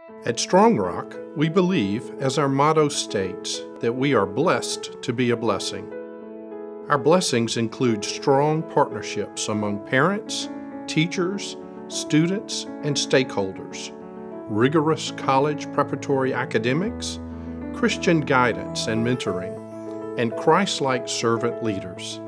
At Strong Rock, we believe, as our motto states, that we are blessed to be a blessing. Our blessings include strong partnerships among parents, teachers, students, and stakeholders, rigorous college preparatory academics, Christian guidance and mentoring, and Christ-like servant leaders.